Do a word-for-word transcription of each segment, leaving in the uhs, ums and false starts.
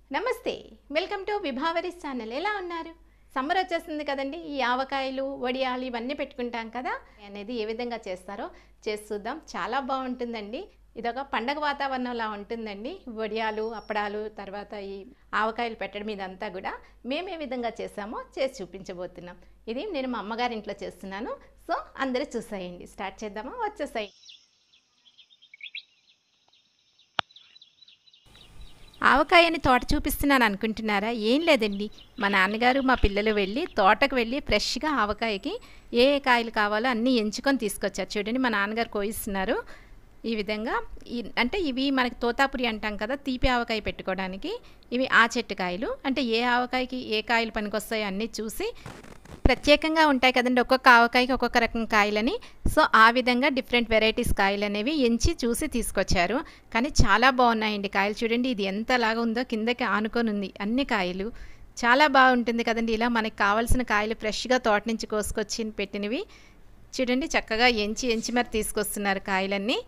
నమస్తే, welcome to విభావరీస్ channel. ఎలా ఉన్నారు? సమ్మర్ వచ్చేస్తుంది కదండి. ఈ ఆవకాయలు, వడియాలు ఇవన్నీ పెట్టుకుంటాం కదా, అనేది ఏ విధంగా చేస్తారో చేసి చూద్దాం. చాలా బాగుంటుందండి. ఇదొక పండగ వాతావరణంలా ఉంటుందండి. వడియాలు, అప్పడాలు, తర్వాత ఈ ఆవకాయలు పెట్టడం ఇదంతా కూడా మేము ఏ విధంగా చేసామో చేసి చూపించబోతున్నాం. ఇది నేను మా అమ్మగారి ఇంట్లో చేస్తున్నాను. సో అందరూ చూసేయండి. స్టార్ట్ చేద్దామా? వచ్చేసాయి. ఆవకాయని తోట చూపిస్తున్నాను అనుకుంటున్నారా? ఏం లేదండి, మా నాన్నగారు మా పిల్లలు వెళ్ళి తోటకు వెళ్ళి ఫ్రెష్గా ఆవకాయకి ఏ ఏ కాయలు కావాలో అన్నీ ఎంచుకొని తీసుకొచ్చారు. చూడండి, మా నాన్నగారు కోయిస్తున్నారు ఈ విధంగా. అంటే ఇవి మనకి తోతాపురి అంటాం కదా, తీపి ఆవకాయ పెట్టుకోవడానికి. ఇవి ఆ చెట్టు కాయలు. అంటే ఏ ఆవకాయకి ఏ కాయలు పనికొస్తాయో అన్నీ చూసి, ప్రత్యేకంగా ఉంటాయి కదండి ఒక్కొక్క ఆవకాయకి ఒక్కొక్క రకం కాయలని. సో ఆ విధంగా డిఫరెంట్ వెరైటీస్ కాయలు అనేవి ఎంచి చూసి తీసుకొచ్చారు. కానీ చాలా బాగున్నాయండి కాయలు. చూడండి, ఇది ఎంతలాగా ఉందో, కిందకి ఆనుకొని ఉంది అన్ని కాయలు. చాలా బాగుంటుంది కదండి ఇలా మనకి కావాల్సిన కాయలు ఫ్రెష్గా తోట నుంచి కోసుకొచ్చి పెట్టినవి. చూడండి, చక్కగా ఎంచి ఎంచి మరి తీసుకొస్తున్నారు కాయలన్నీ.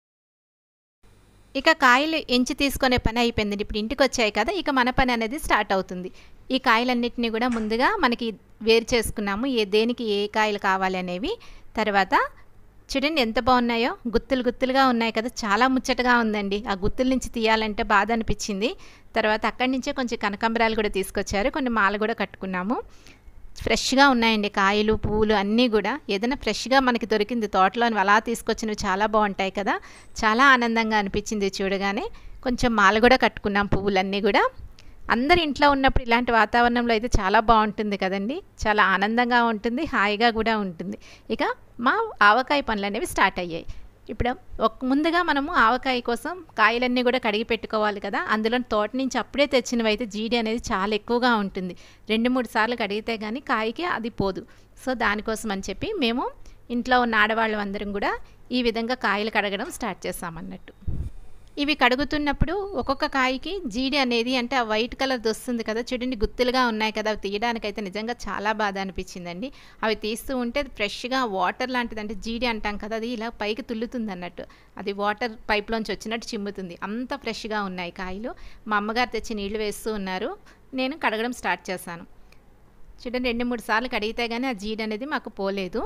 ఇక కాయలు ఎంచి తీసుకునే పని అయిపోయింది. ఇప్పుడు ఇంటికి వచ్చాయి కదా, ఇక మన పని అనేది స్టార్ట్ అవుతుంది. ఈ కాయలన్నింటినీ కూడా ముందుగా మనకి వేరు చేసుకున్నాము, ఏ దేనికి ఏ కాయలు కావాలి అనేవి. తర్వాత చూడండి ఎంత బాగున్నాయో, గుత్తులు గుత్తులుగా ఉన్నాయి కదా, చాలా ముచ్చటగా ఉందండి. ఆ గుత్తుల నుంచి తీయాలంటే బాధ అనిపించింది. తర్వాత అక్కడి నుంచే కొంచెం కనకాంబరాలు కూడా తీసుకొచ్చారు, కొన్ని మాల కూడా కట్టుకున్నాము. ఫ్రెష్గా ఉన్నాయండి కాయలు, పువ్వులు అన్నీ కూడా. ఏదైనా ఫ్రెష్గా మనకి దొరికింది తోటలో అలా తీసుకొచ్చినవి చాలా బాగుంటాయి కదా. చాలా ఆనందంగా అనిపించింది చూడగానే. కొంచెం మాల కూడా కట్టుకున్నాం, పువ్వులన్నీ కూడా. అందరు ఇంట్లో ఉన్నప్పుడు ఇలాంటి వాతావరణంలో అయితే చాలా బాగుంటుంది కదండి. చాలా ఆనందంగా ఉంటుంది, హాయిగా కూడా ఉంటుంది. ఇక మా ఆవకాయ పనులు అనేవి స్టార్ట్ అయ్యాయి. ఇప్పుడు ఒక ముందుగా మనము ఆవకాయ కోసం కాయలన్నీ కూడా కడిగి పెట్టుకోవాలి కదా. అందులో తోట నుంచి అప్పుడే తెచ్చినవి అయితే జీడి అనేది చాలా ఎక్కువగా ఉంటుంది. రెండు మూడు సార్లు కడిగితే కానీ కాయకి అది పోదు. సో దానికోసం అని చెప్పి మేము ఇంట్లో ఉన్న ఆడవాళ్ళం అందరం కూడా ఈ విధంగా కాయలు కడగడం స్టార్ట్ చేస్తామన్నట్టు. ఇవి కడుగుతున్నప్పుడు ఒక్కొక్క కాయకి జీడి అనేది, అంటే ఆ వైట్ కలర్ వస్తుంది కదా, చూడండి గుత్తులుగా ఉన్నాయి కదా, అవి తీయడానికైతే నిజంగా చాలా బాధ అనిపించిందండి. అవి తీస్తూ ఉంటే ఫ్రెష్గా వాటర్ లాంటిది, అంటే జీడి అంటాం కదా, అది ఇలా పైకి తుల్లుతుంది అన్నట్టు. అది వాటర్ పైప్లోంచి వచ్చినట్టు చిమ్ముతుంది. అంత ఫ్రెష్గా ఉన్నాయి కాయలు. మా అమ్మగారు తెచ్చి నీళ్లు వేస్తూ ఉన్నారు, నేను కడగడం స్టార్ట్ చేశాను. చూడండి, రెండు మూడు సార్లు కడిగితే కానీ ఆ జీడి అనేది మాకు పోలేదు.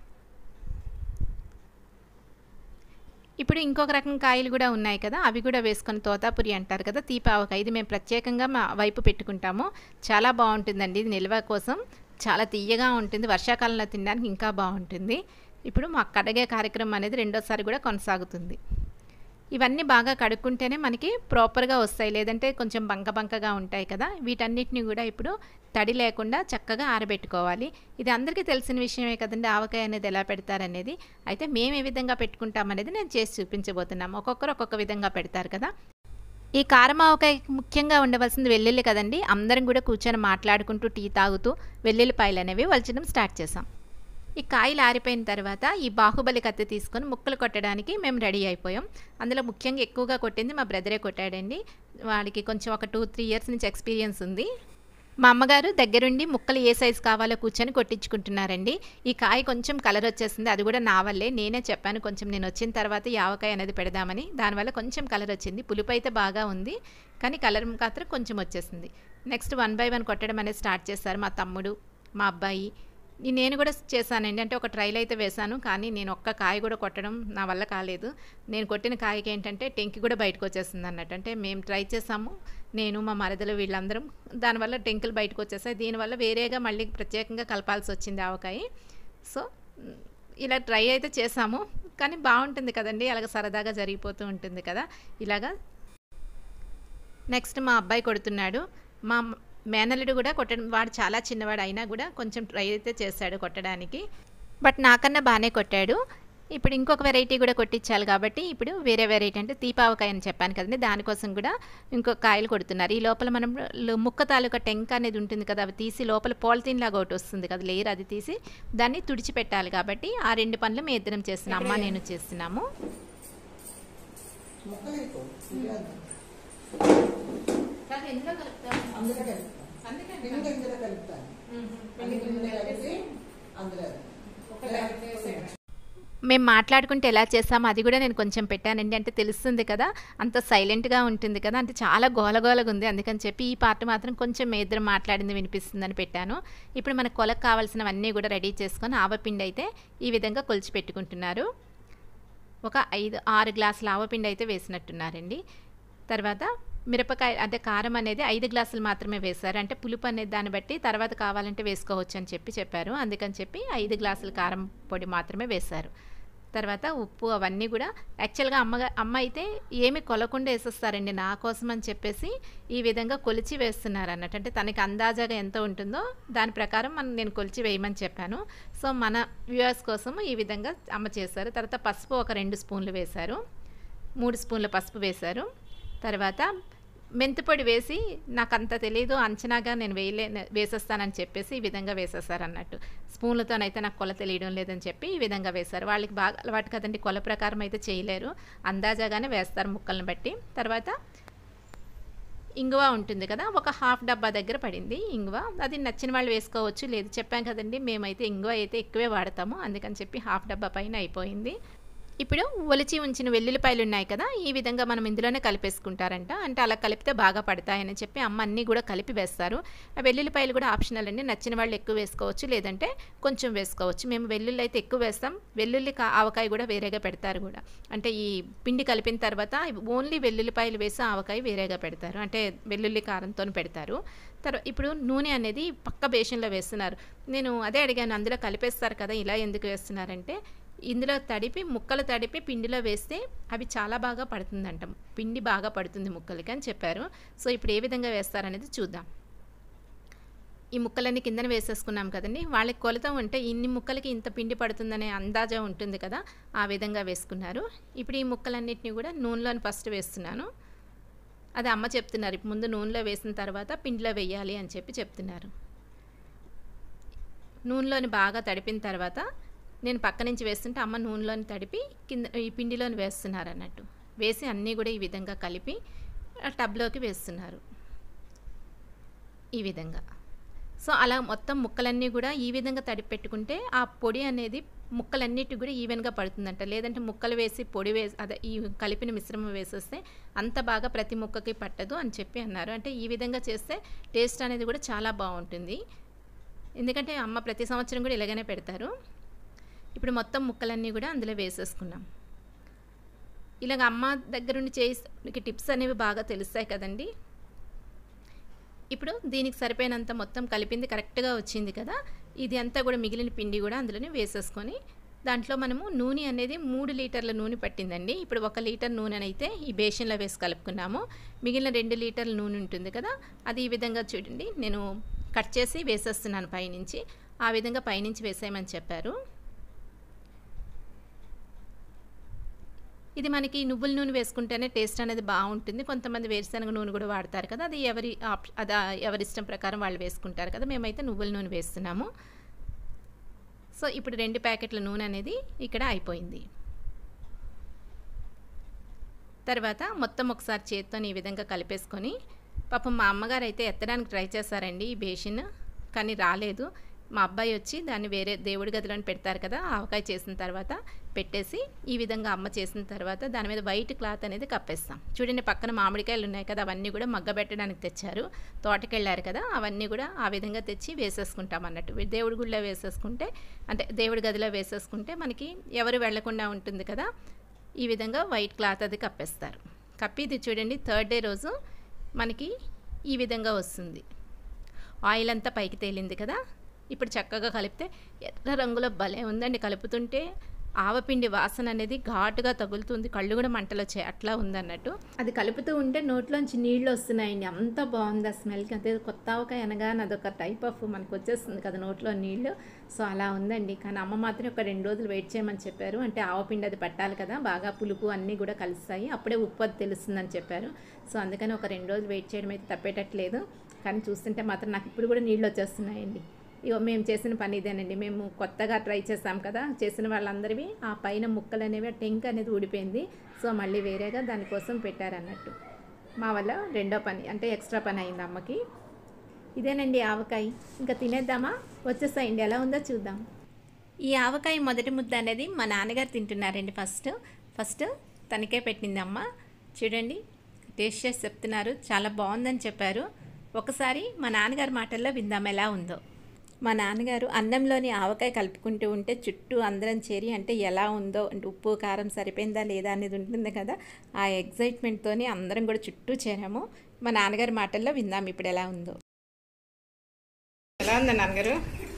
ఇప్పుడు ఇంకొక రకం కాయలు కూడా ఉన్నాయి కదా, అవి కూడా వేసుకొని, తోతాపురి అంటారు కదా, తీపి ఆవకాయ. ఇది మేము ప్రత్యేకంగా మా వైపు పెట్టుకుంటాము. చాలా బాగుంటుందండి. ఇది నిల్వ కోసం చాలా తీయగా ఉంటుంది, వర్షాకాలంలో తినడానికి ఇంకా బాగుంటుంది. ఇప్పుడు మా కడగే కార్యక్రమం అనేది రెండోసారి కూడా కొనసాగుతుంది. ఇవన్నీ బాగా కడుక్కుంటేనే మనకి ప్రాపర్గా వస్తాయి, లేదంటే కొంచెం బంక బంకగా ఉంటాయి కదా. వీటన్నిటిని కూడా ఇప్పుడు తడి లేకుండా చక్కగా ఆరబెట్టుకోవాలి. ఇది అందరికీ తెలిసిన విషయమే కదండి, ఆవకాయ అనేది ఎలా పెడతారనేది. అయితే మేము ఏ విధంగా పెట్టుకుంటామనేది నేను చేసి చూపించబోతున్నాము. ఒక్కొక్కరు ఒక్కొక్క విధంగా పెడతారు కదా. ఈ కారం ఆవకాయకి ముఖ్యంగా ఉండవలసింది వెల్లుల్లి కదండి. అందరం కూడా కూర్చొని మాట్లాడుకుంటూ టీ తాగుతూ వెల్లుల్లిపాయలు అనేవి వలచడం స్టార్ట్ చేసాం. ఈ కాయలు ఆరిపోయిన తర్వాత ఈ బాహుబలి కత్తి తీసుకొని ముక్కలు కొట్టడానికి మేము రెడీ అయిపోయాం. అందులో ముఖ్యంగా ఎక్కువగా కొట్టింది మా బ్రదరే కొట్టాడండి. వాడికి కొంచెం ఒక టూ త్రీ ఇయర్స్ నుంచి ఎక్స్పీరియన్స్ ఉంది. మా అమ్మగారు దగ్గరుండి ముక్కలు ఏ సైజు కావాలో కూర్చొని కొట్టించుకుంటున్నారండి. ఈ కాయ కొంచెం కలర్ వచ్చేసింది, అది కూడా నా వల్లే. నేనే చెప్పాను కొంచెం నేను వచ్చిన తర్వాత ఈ ఆవకాయ అనేది పెడదామని. దానివల్ల కొంచెం కలర్ వచ్చింది. పులుపు అయితే బాగా ఉంది, కానీ కలర్ మాత్రం కొంచెం వచ్చేసింది. నెక్స్ట్ వన్ బై వన్ కొట్టడం అనేది స్టార్ట్ చేస్తారు మా తమ్ముడు, మా అబ్బాయి. నేను కూడా చేశానండి. అంటే ఒక ట్రైల్ అయితే వేశాను, కానీ నేను ఒక్క కాయ కూడా కొట్టడం నా వల్ల కాలేదు. నేను కొట్టిన కాయకి ఏంటంటే టెంకి కూడా బయటకు వచ్చేసింది అన్నట్టు. అంటే మేము ట్రై చేసాము, నేను మా మరదలు వీళ్ళందరం. దానివల్ల టెంకులు బయటకు వచ్చేసాయి. దీనివల్ల వేరేగా మళ్ళీ ప్రత్యేకంగా కలపాల్సి వచ్చింది ఆవకాయ. సో ఇలా ట్రై అయితే చేసాము, కానీ బాగుంటుంది కదండి, అలాగ సరదాగా జరిగిపోతూ ఉంటుంది కదా ఇలాగా. నెక్స్ట్ మా అబ్బాయి కొడుతున్నాడు. మా మేనల్లుడు కూడా కొట్టడం, వాడు చాలా చిన్నవాడు అయినా కూడా కొంచెం ట్రై అయితే చేశాడు కొట్టడానికి, బట్ నాకన్నా బాగానే కొట్టాడు. ఇప్పుడు ఇంకొక వెరైటీ కూడా కొట్టించాలి కాబట్టి ఇప్పుడు వేరే వెరైటీ, అంటే తీపావకాయ అని చెప్పాను కదండి, దానికోసం కూడా ఇంకొక కాయలు కొడుతున్నారు. ఈ లోపల మనం ముక్క తాలూకా టెంక అనేది ఉంటుంది కదా, అవి తీసి లోపల పాలిథిన్ లాగా ఒకటి వస్తుంది కదా లేయర్, అది తీసి దాన్ని తుడిచిపెట్టాలి. కాబట్టి ఆ రెండు పనులు మేము ఇద్దరం చేస్తున్నాం, అమ్మ నేను చేస్తున్నాము. మేము మాట్లాడుకుంటే ఎలా చేసామో అది కూడా నేను కొంచెం పెట్టానండి. అంటే తెలుస్తుంది కదా! అంత సైలెంట్‌గా ఉంటుంది కదా! అంటే చాలా గోలగోలగా ఉంది. అందుకని చెప్పి ఈ పార్ట్ మాత్రం కొంచెం మీ ఇద్దరం మాట్లాడింది వినిపిస్తుందని పెట్టాను. ఇప్పుడు మనకు కొలకు కావాల్సినవన్నీ కూడా రెడీ చేసుకొని ఆవపిండి అయితే ఈ విధంగా కొలిచి పెట్టుకుంటున్నారు. ఒక ఐదు, ఆరు గ్లాసుల ఆవపిండి అయితే వేసినట్టున్నారండి. తర్వాత మిరపకాయ అంటే కారం అనేది ఐదు గ్లాసులు మాత్రమే వేశారు. అంటే పులుపు అనేది దాన్ని బట్టి తర్వాత కావాలంటే వేసుకోవచ్చు అని చెప్పి చెప్పారు. అందుకని చెప్పి ఐదు గ్లాసుల కారం పొడి మాత్రమే వేశారు. తర్వాత ఉప్పు అవన్నీ కూడా యాక్చువల్‌గా అమ్మగా అమ్మ అయితే ఏమి కొలకుండా వేసేస్తారండి. నా కోసం అని చెప్పేసి ఈ విధంగా కొలిచి వేస్తున్నారన్నట్టు. అంటే తనకి అందాజాగా ఎంత ఉంటుందో దాని ప్రకారం మనం నేను కొలిచి వేయమని చెప్పాను. సో, మన వ్యూవర్స్ కోసం ఈ విధంగా అమ్మ చేశారు. తర్వాత పసుపు ఒక రెండు స్పూన్లు వేశారు. మూడు స్పూన్ల పసుపు వేశారు. తర్వాత మెంతిపొడి వేసి నాకంత తెలీదు అంచనాగా నేను వేయలే వేసేస్తానని చెప్పేసి ఈ విధంగా వేసేసారన్నట్టు. స్పూన్లతోనైతే నాకు కొల తెలియడం లేదని చెప్పి ఈ విధంగా వేశారు. వాళ్ళకి బాగా అలవాటు కదండి, కొల ప్రకారం అయితే చేయలేరు. అందాజాగానే వేస్తారు ముక్కలను బట్టి. తర్వాత ఇంగువ ఉంటుంది కదా, ఒక హాఫ్ డబ్బా దగ్గర పడింది ఇంగువ. అది నచ్చిన వాళ్ళు వేసుకోవచ్చు, లేదు చెప్పాం కదండి మేమైతే ఇంగువ అయితే ఎక్కువే వాడతాము. అందుకని చెప్పి హాఫ్ డబ్బా పైన అయిపోయింది. ఇప్పుడు ఒలిచి ఉంచిన వెల్లుల్లిపాయలు ఉన్నాయి కదా, ఈ విధంగా మనం ఇందులోనే కలిపేసుకుంటారంట. అంటే అలా కలిపితే బాగా పడతాయని చెప్పి అమ్మ అన్నీ కూడా కలిపి వేస్తారు. ఆ వెల్లుల్లిపాయలు కూడా ఆప్షనల్ అండి, నచ్చిన వాళ్ళు ఎక్కువ వేసుకోవచ్చు, లేదంటే కొంచెం వేసుకోవచ్చు. మేము వెల్లుల్లి అయితే ఎక్కువ వేస్తాం. వెల్లుల్లి ఆవకాయ కూడా వేరేగా పెడతారు కూడా. అంటే ఈ పిండి కలిపిన తర్వాత ఓన్లీ వెల్లుల్లిపాయలు వేసి ఆవకాయ వేరేగా పెడతారు. అంటే వెల్లుల్లి కారంతో పెడతారు. తర్వాత ఇప్పుడు నూనె అనేది పక్క బేషన్లో వేస్తున్నారు. నేను అదే అడిగాను, అందులో కలిపేస్తారు కదా ఇలా ఎందుకు వేస్తున్నారంటే, ఇందులో తడిపి ముక్కలు తడిపి పిండిలో వేస్తే అవి చాలా బాగా పడుతుందంట, పిండి బాగా పడుతుంది ముక్కలకి అని చెప్పారు. సో ఇప్పుడు ఏ విధంగా వేస్తారనేది చూద్దాం. ఈ ముక్కలన్నీ కిందన వేసేసుకున్నాం కదండి, వాళ్ళకి కొలత ఉంటే ఇన్ని ముక్కలకి ఇంత పిండి పడుతుందనే అందాజా ఉంటుంది కదా, ఆ విధంగా వేసుకున్నారు. ఇప్పుడు ఈ ముక్కలన్నిటిని కూడా నూనెలోని ఫస్ట్ వేస్తున్నాను. అది అమ్మ చెప్తున్నారు, ఇప్పుడు ముందు నూనెలో వేసిన తర్వాత పిండిలో వేయాలి అని చెప్పి చెప్తున్నారు. నూనెలోని బాగా తడిపిన తర్వాత నేను పక్క నుంచి వేస్తుంటే అమ్మ నూనెలోని తడిపి కింద ఈ పిండిలోని వేస్తున్నారు అన్నట్టు. వేసి అన్నీ కూడా ఈ విధంగా కలిపి టబ్లోకి వేస్తున్నారు ఈ విధంగా. సో అలా మొత్తం ముక్కలన్నీ కూడా ఈ విధంగా తడిపి పెట్టుకుంటే ఆ పొడి అనేది ముక్కలన్నిటికి కూడా ఈవెన్గా పడుతుందంట. లేదంటే ముక్కలు వేసి పొడి వేసి అదే ఈ కలిపిన మిశ్రమం వేసేస్తే అంత బాగా ప్రతి ముక్కకి పట్టదు అని చెప్పి అన్నారు. అంటే ఈ విధంగా చేస్తే టేస్ట్ అనేది కూడా చాలా బాగుంటుంది. ఎందుకంటే అమ్మ ప్రతి సంవత్సరం కూడా ఇలాగనే పెడతారు. ఇప్పుడు మొత్తం ముక్కలన్నీ కూడా అందులో వేసేసుకున్నాం. ఇలాగ అమ్మ దగ్గరుండి చేసి టిప్స్ అనేవి బాగా తెలుస్తాయి కదండి. ఇప్పుడు దీనికి సరిపోయినంత మొత్తం కలిపింది కరెక్ట్గా వచ్చింది కదా, ఇది అంతా కూడా మిగిలిన పిండి కూడా అందులోనే వేసేసుకొని దాంట్లో మనము నూనె అనేది మూడు లీటర్ల నూనె పట్టిందండి. ఇప్పుడు ఒక లీటర్ నూనెనైతే ఈ బేషన్లో వేసి కలుపుకున్నాము. మిగిలిన రెండు లీటర్ల నూనె ఉంటుంది కదా, అది ఈ విధంగా చూడండి నేను కట్ చేసి వేసేస్తున్నాను పైనుంచి. ఆ విధంగా పైనుంచి వేసేయమని చెప్పారు. ఇది మనకి నువ్వుల నూనె వేసుకుంటేనే టేస్ట్ అనేది బాగుంటుంది. కొంతమంది వేరుశనగ నూనె కూడా వాడతారు కదా, అది ఎవరి అది ఎవరి ఇష్టం ప్రకారం వాళ్ళు వేసుకుంటారు కదా. మేమైతే నువ్వుల నూనె వేస్తున్నాము. సో ఇప్పుడు రెండు ప్యాకెట్ల నూనె అనేది ఇక్కడ అయిపోయింది. తర్వాత మొత్తం ఒకసారి చేత్తో ఈ విధంగా కలిపేసుకొని, పాపం మా అమ్మగారు అయితే ఎత్తడానికి ట్రై చేశారండి ఈ బేసిన్, కానీ రాలేదు. మా అబ్బాయి వచ్చి దాన్ని వేరే దేవుడి గదిలోని పెడతారు కదా, ఆవకాయ చేసిన తర్వాత పెట్టేసి ఈ విధంగా అమ్మ చేసిన తర్వాత దాని మీద వైట్ క్లాత్ అనేది కప్పేస్తాం. చూడండి పక్కన మామిడికాయలు ఉన్నాయి కదా, అవన్నీ కూడా మగ్గబెట్టడానికి తెచ్చారు. తోటకెళ్ళారు కదా, అవన్నీ కూడా ఆ విధంగా తెచ్చి వేసేసుకుంటాం అన్నట్టు. దేవుడి గుడిలో వేసేసుకుంటే అంటే దేవుడి గదిలో వేసేసుకుంటే మనకి ఎవరు వెళ్లకుండా ఉంటుంది కదా. ఈ విధంగా వైట్ క్లాత్ అది కప్పేస్తారు. కప్పి ఇది చూడండి థర్డ్ డే రోజు మనకి ఈ విధంగా వస్తుంది. ఆయిల్ అంతా పైకి తేలింది కదా. ఇప్పుడు చక్కగా కలిపితే ఎర్ర రంగులో భలే ఉందండి. కలుపుతుంటే ఆవపిండి వాసన అనేది ఘాటుగా తగులుతుంది, కళ్ళు కూడా మంటలు వచ్చాయి, అట్లా ఉందన్నట్టు. అది కలుపుతూ ఉంటే నోట్లోంచి నీళ్ళు వస్తున్నాయండి, అంత బాగుంది ఆ స్మెల్కి. అదే కొత్త ఆవకాయ అనగానే అదొక టైప్ ఆఫ్ మనకు వచ్చేస్తుంది కదా నోట్లో నీళ్ళు. సో అలా ఉందండి. కానీ అమ్మ మాత్రం ఒక రెండు రోజులు వెయిట్ చేయమని చెప్పారు. అంటే ఆవపిండి అది పట్టాలి కదా, బాగా పులుపు అన్నీ కూడా కలుస్తాయి, అప్పుడే ఉప్పు అది తెలుస్తుందని చెప్పారు. సో అందుకని ఒక రెండు రోజులు వెయిట్ చేయడం అయితే తప్పేటట్లేదు. కానీ చూస్తుంటే మాత్రం నాకు ఇప్పుడు కూడా నీళ్ళు వచ్చేస్తున్నాయండి. ఇగో మేము చేసిన పని ఇదేనండి. మేము కొత్తగా ట్రై చేసాం కదా, చేసిన వాళ్ళందరివి ఆ పైన ముక్కలు అనేవి టెంక్ అనేది ఊడిపోయింది. సో మళ్ళీ వేరేగా దానికోసం పెట్టారన్నట్టు. మా వల్ల రెండో పని అంటే ఎక్స్ట్రా పని అయింది అమ్మకి. ఇదేనండి ఆవకాయ. ఇంకా తినేద్దామా? వచ్చేస్తాయండి, ఎలా ఉందో చూద్దాం. ఈ ఆవకాయ మొదటి ముద్ద అనేది మా నాన్నగారు తింటున్నారండి. ఫస్ట్ ఫస్ట్ తనకే పెట్టింది అమ్మ. చూడండి, టేస్ట్ చేసి చెప్తున్నారు, చాలా బాగుందని చెప్పారు. ఒకసారి మా నాన్నగారి మాటల్లో విందాం ఎలా ఉందో. మా నాన్నగారు అన్నంలోని ఆవకాయ కలుపుకుంటూ ఉంటే చుట్టూ అందరం చేరి అంటే ఎలా ఉందో అంటే ఉప్పు కారం సరిపోయిందా లేదా అనేది ఉంటుంది కదా, ఆ ఎగ్జైట్మెంట్తోని అందరం కూడా చుట్టూ చేరాము. మా నాన్నగారి మాటల్లో విందాం ఇప్పుడు ఎలా ఉందో. ఎలా ఉందా నాన్నగారు?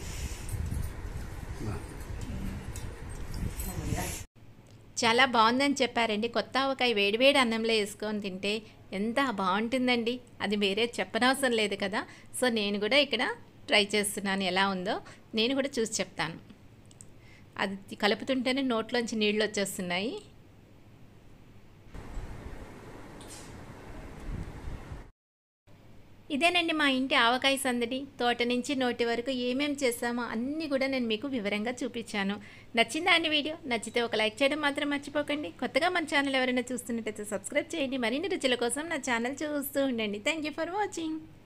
చాలా బాగుందని చెప్పారండి. కొత్త ఆవకాయ వేడివేడి అన్నంలో వేసుకొని తింటే ఎంత బాగుంటుందండి, అది వేరే చెప్పనవసరం లేదు కదా. సో నేను కూడా ఇక్కడ ట్రై చేస్తున్నాను, ఎలా ఉందో నేను కూడా చూసి చెప్తాను. అది కలుపుతుంటేనే నోట్లోంచి నీళ్ళు వచ్చేస్తున్నాయి. ఇదేనండి మా ఇంటి ఆవకాయ సందడి. తోట నుంచి నోటి వరకు ఏమేమి చేస్తామో అన్నీ కూడా నేను మీకు వివరంగా చూపించాను. నచ్చిందా అండి వీడియో? నచ్చితే ఒక లైక్ చేయడం మాత్రం మర్చిపోకండి. కొత్తగా మన ఛానల్ ఎవరైనా చూస్తున్నట్టయితే సబ్స్క్రైబ్ చేయండి. మరిన్ని రుచుల కోసం నా ఛానల్ చూస్తూ ఉండండి. Thank you for watching.